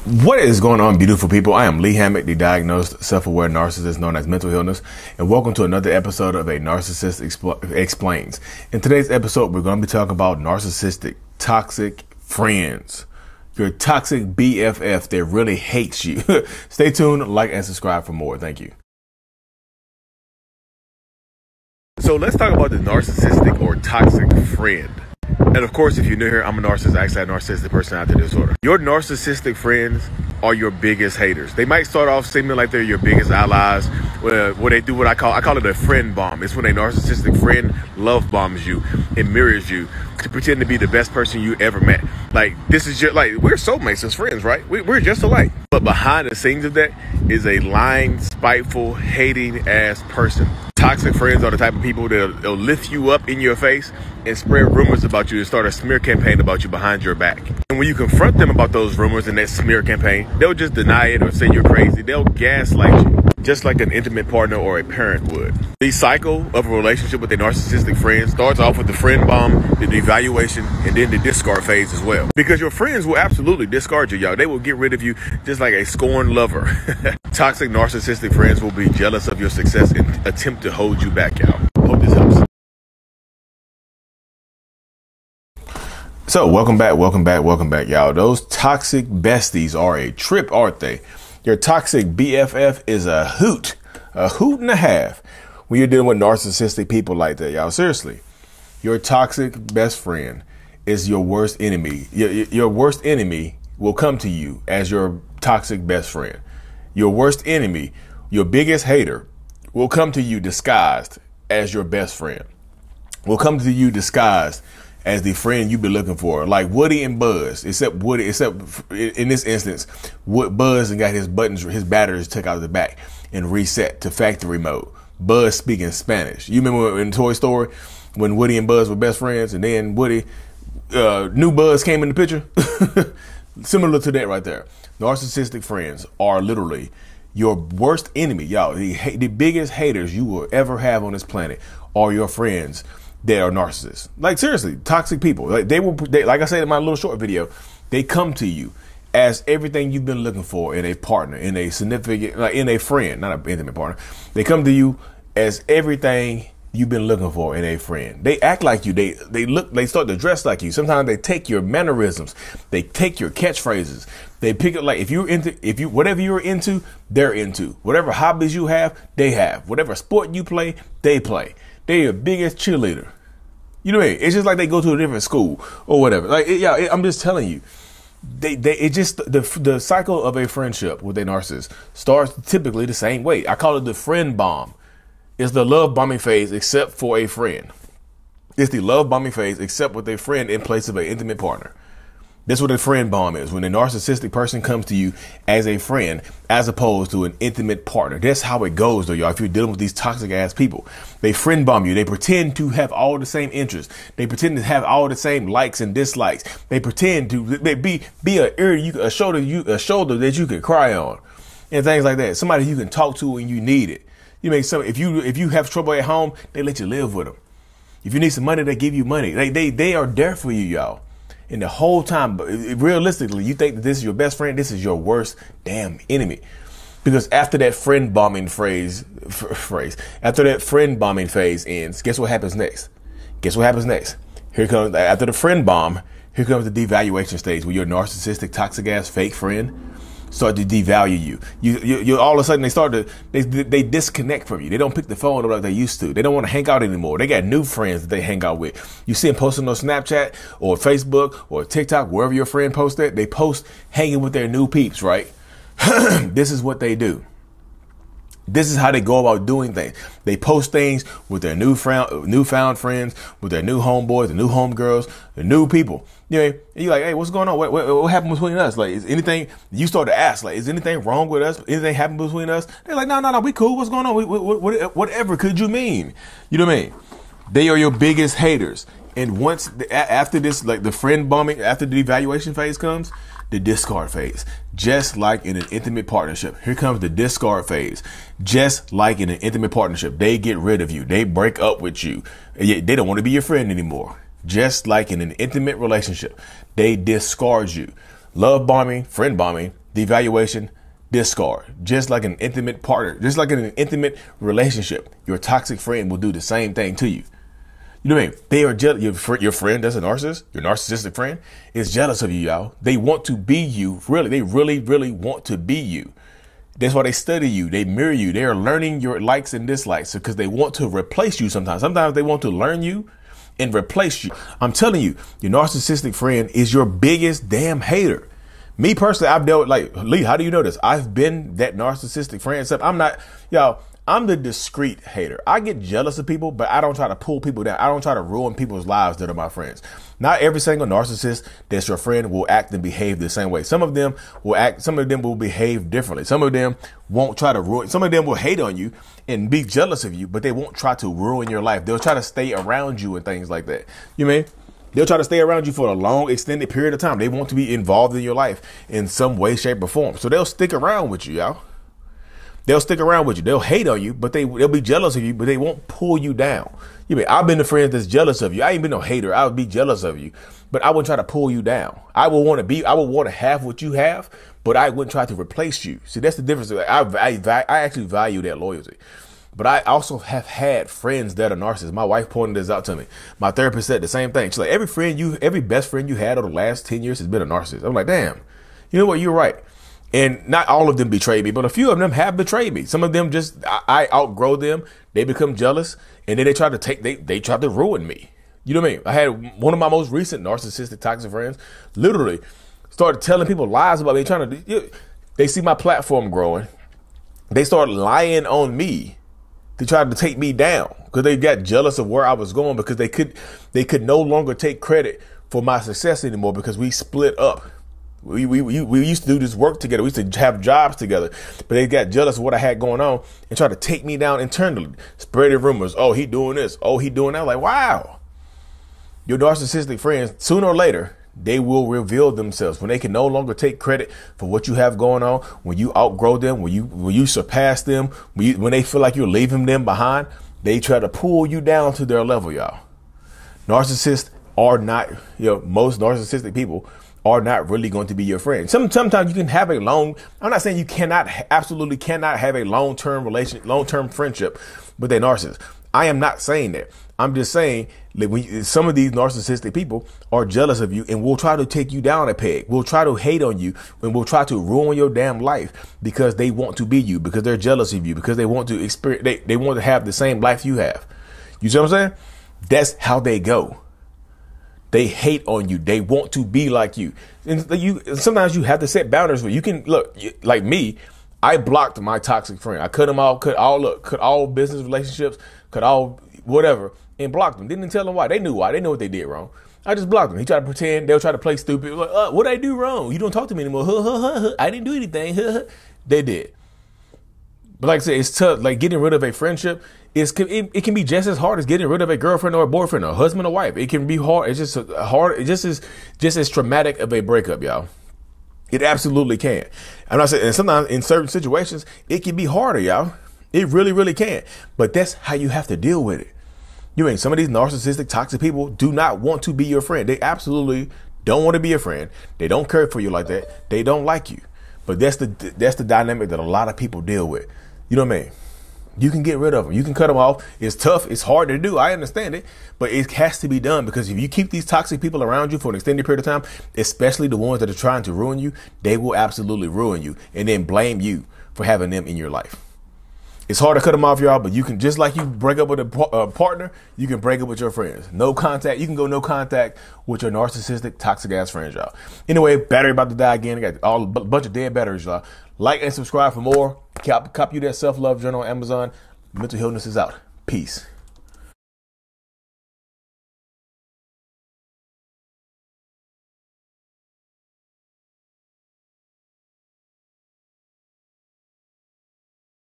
What is going on, beautiful people? I am Lee Hammock, the diagnosed self-aware narcissist known as mental illness, and welcome to another episode of A Narcissist Explains. In today's episode, we're going to be talking about narcissistic, toxic friends. Your toxic BFF that really hates you. Stay tuned, like, and subscribe for more. Thank you. So let's talk about the narcissistic or toxic friend. And of course, if you're new here, I'm a narcissist. I actually have narcissistic personality disorder. Your narcissistic friends are your biggest haters. They might start off seeming like they're your biggest allies, where they do what I call it a friend bomb. It's when a narcissistic friend love bombs you and mirrors you to pretend to be the best person you ever met. Like, this is just like, we're soulmates as friends, right? We're just alike. But behind the scenes of that is a lying, spiteful, hating ass person. Toxic friends are the type of people that'll lift you up in your face and spread rumors about you and start a smear campaign about you behind your back. And when you confront them about those rumors and that smear campaign, they'll just deny it or say you're crazy. They'll gaslight you, just like an intimate partner or a parent would. The cycle of a relationship with a narcissistic friend starts off with the friend bomb, the devaluation, and then the discard phase as well. Because your friends will absolutely discard you, y'all. They will get rid of you just like a scorned lover. Toxic narcissistic friends will be jealous of your success and attempt to hold you back, y'all. Hope this helps. So welcome back, y'all. Those toxic besties are a trip, aren't they? Your toxic BFF is a hoot and a half when you're dealing with narcissistic people like that, y'all. Seriously, your toxic best friend is your worst enemy. Your worst enemy will come to you as your toxic best friend. Your worst enemy, your biggest hater, will come to you disguised as your best friend. Will come to you disguised as the friend you've been looking for, like Woody and Buzz, except in this instance, Buzz and got his batteries took out of the back and reset to factory mode. Buzz speaking Spanish. You remember in Toy Story when Woody and Buzz were best friends, and then Woody, new Buzz came in the picture? Similar to that right there. Narcissistic friends are literally your worst enemy, y'all. The biggest haters you will ever have on this planet are your friends. They are narcissists. Like, seriously, toxic people. Like, like I said in my little short video, they come to you as everything you've been looking for in a partner, in a significant, like in a friend, not an intimate partner. They come to you as everything you've been looking for in a friend. They act like you. They start to dress like you. Sometimes they take your mannerisms. They take your catchphrases. They pick up, like, whatever you're into, they're into. Whatever hobbies you have, they have. Whatever sport you play, they play. They're your biggest cheerleader. You know what I mean? It's just like they go to a different school or whatever. Like, I'm just telling you, the cycle of a friendship with a narcissist starts typically the same way. I call it the friend bomb. It's the love bombing phase, except for a friend. It's the love bombing phase, except with a friend in place of an intimate partner. That's what a friend bomb is. When a narcissistic person comes to you as a friend, as opposed to an intimate partner. That's how it goes, though, y'all. If you're dealing with these toxic ass people, they friend bomb you. They pretend to have all the same interests. They pretend to have all the same likes and dislikes. They pretend to be a shoulder that you can cry on, and things like that. Somebody you can talk to when you need it. You make some. If you have trouble at home, they let you live with them. If you need some money, they give you money. They are there for you, y'all. And the whole time, realistically, you think that this is your best friend, this is your worst damn enemy. Because after that friend bombing after that friend bombing phase ends, guess what happens next? Here comes, after the friend bomb, here comes the devaluation stage where your narcissistic, toxic ass fake friend start to devalue you. You all of a sudden they disconnect from you. They don't pick the phone up like they used to. They don't want to hang out anymore. They got new friends that they hang out with. You see them posting on Snapchat or Facebook or TikTok, wherever your friend posts that, they post hanging with their new peeps, right? This is what they do. This is how they go about doing things. They post things with their newfound friends, with their new homeboys, the new homegirls, the new people. You know, and you're like, hey, what's going on? What happened between us? Like, is anything, you start to ask, like, is anything wrong with us? Anything happened between us? They're like, no, we cool. What's going on? Whatever could you mean? You know what I mean? They are your biggest haters. And after this, like the friend bombing, after the evaluation phase comes, the discard phase. Just like in an intimate partnership. Here comes the discard phase. Just like in an intimate partnership. They get rid of you. They break up with you. They don't want to be your friend anymore. Just like in an intimate relationship. They discard you. Love bombing, friend bombing, devaluation, discard. Just like an intimate partner, just like in an intimate relationship, your toxic friend will do the same thing to you. You know what I mean? They are jealous. Your friend that's a narcissist, your narcissistic friend, is jealous of you, y'all. They want to be you. Really, they really, really want to be you. That's why they study you. They mirror you. They are learning your likes and dislikes because they want to replace you sometimes. Sometimes they want to learn you and replace you. I'm telling you, your narcissistic friend is your biggest damn hater. Me personally, I've dealt with, like, Lee, how do you know this? I've been that narcissistic friend. Except I'm not, y'all, I'm the discreet hater. I get jealous of people, but I don't try to pull people down. I don't try to ruin people's lives that are my friends. Not every single narcissist that's your friend will act and behave the same way. Some of them will act, some of them will behave differently. Some of them won't try to ruin, some of them will hate on you and be jealous of you, but they won't try to ruin your life. They'll try to stay around you and things like that. You mean? They'll try to stay around you for a long, extended period of time. They want to be involved in your life in some way, shape, or form. So they'll stick around with you, y'all. They'll stick around with you. They'll hate on you, but they'll be jealous of you, but they won't pull you down. You mean, I've been the friend that's jealous of you. I ain't been no hater. I would be jealous of you, but I wouldn't try to pull you down. I would want to have what you have, but I wouldn't try to replace you. See, that's the difference. I actually value that loyalty. But I also have had friends that are narcissists. My wife pointed this out to me. My therapist said the same thing. She's like, every best friend you had over the last 10 years has been a narcissist. I'm like, damn, you know what? You're right. And not all of them betrayed me, but a few of them have betrayed me. Some of them just, I outgrow them. They become jealous, and then they try to ruin me. You know what I mean? I had one of my most recent narcissistic toxic friends literally started telling people lies about me, they see my platform growing. They start lying on me to try to take me down because they got jealous of where I was going because they could no longer take credit for my success anymore because we split up. We used to do this work together. We used to have jobs together, but they got jealous of what I had going on and tried to take me down internally, spreading rumors. Oh, he doing this. Oh, he doing that. Like, wow. Your narcissistic friends, sooner or later, they will reveal themselves when they can no longer take credit for what you have going on. When you outgrow them, when you surpass them, when they feel like you're leaving them behind, they try to pull you down to their level, y'all. Narcissists are not, most narcissistic people are not really going to be your friend. Sometimes you can have I'm not saying you absolutely cannot have a long-term friendship with a narcissist. I am not saying that. I'm just saying that some of these narcissistic people are jealous of you and will try to take you down a peg. Will try to hate on you and will try to ruin your damn life because they want to be you, because they're jealous of you, because they want to experience, they want to have the same life you have. You see what I'm saying? That's how they go. They hate on you. They want to be like you. And sometimes you have to set boundaries where you can look like me. I blocked my toxic friend. I cut them all, cut all business relationships, cut all whatever, and blocked them. Didn't tell them why. They knew why. They knew what they did wrong. I just blocked them. He tried to pretend. They'll try to play stupid. Like, what did I do wrong? You don't talk to me anymore. I didn't do anything. They did. But like I said, it's tough. Like getting rid of a friendship, it can be just as hard as getting rid of a girlfriend or a boyfriend, or a husband or wife. It can be hard. It's just hard. It's just as traumatic of a breakup, y'all. It absolutely can. I'm not saying, and sometimes in certain situations, it can be harder, y'all. It really, really can. But that's how you have to deal with it. Some of these narcissistic, toxic people do not want to be your friend. They absolutely don't want to be your friend. They don't care for you like that. They don't like you. But that's the dynamic that a lot of people deal with. You know what I mean? You can get rid of them. You can cut them off. It's tough. It's hard to do. I understand it, but it has to be done because if you keep these toxic people around you for an extended period of time, especially the ones that are trying to ruin you, they will absolutely ruin you and then blame you for having them in your life. It's hard to cut them off, y'all, but you can, just like you break up with a partner, you can break up with your friends. No contact. You can go no contact with your narcissistic, toxic ass friends, y'all. Anyway, battery about to die again. I got a bunch of dead batteries, y'all. Like and subscribe for more. Copy that self-love journal on Amazon. Mental Healness is out. Peace.